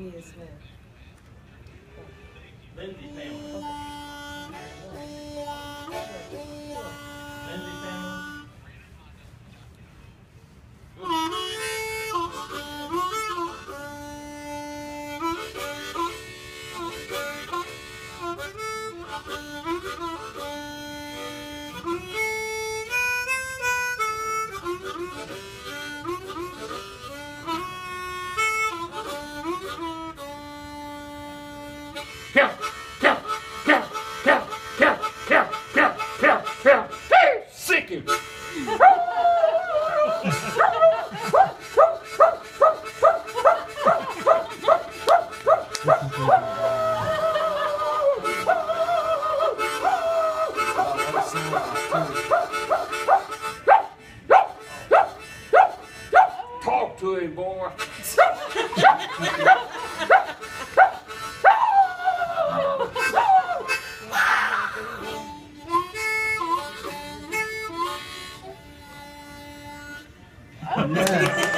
Yes, ma'am. Lindsay family. Lindsay family. Count, count, count, count, count, count, count, count, count. Hey, sick him. Talk to him, boy. Yeah.